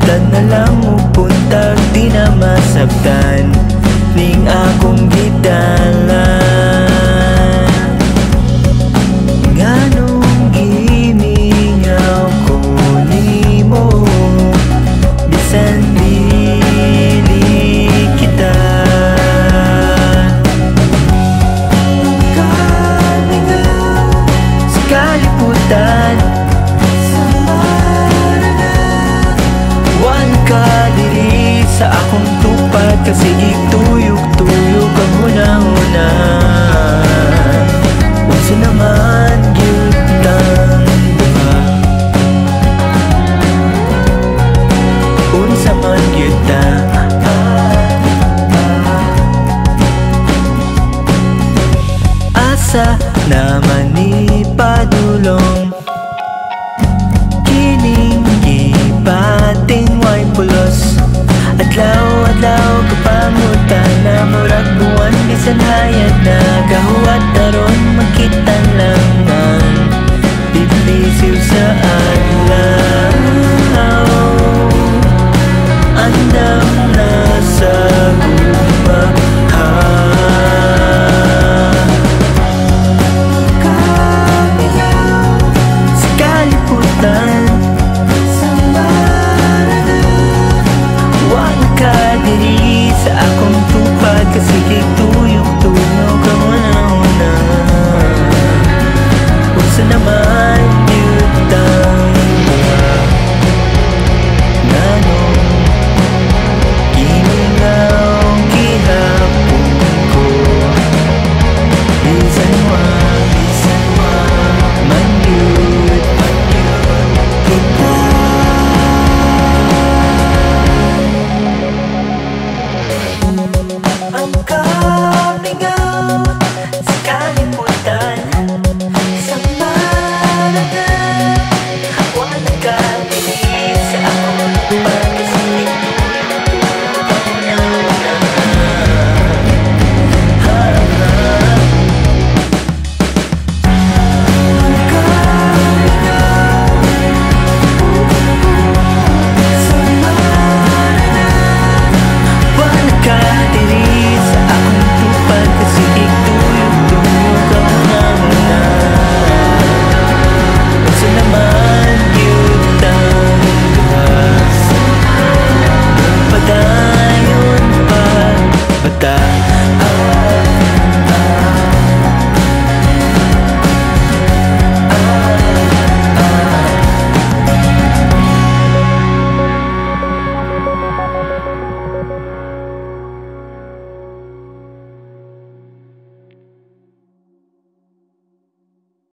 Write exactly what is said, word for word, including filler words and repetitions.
Tan na lang upunta, di na masabtan ning akong gidalan. Nganong gimingaw ko nimo, bisan dili kita. Kamingaw sa kalibutan, ka diri sa akong tupad, kasi gituyog-tuyog ang una-una. Unsa naman gyud tang duha, unsa man gyud ta. Asa naman ni padulong kining gipating way pulos. Adlaw-adlaw kapangutan na murag buwan, bisan hayag na gahuwat taron makita lang ang biblisiw sa adlaw. Andam na sa gumaha, kamingaw sa kalibutan, diri sa akong tupad, kasi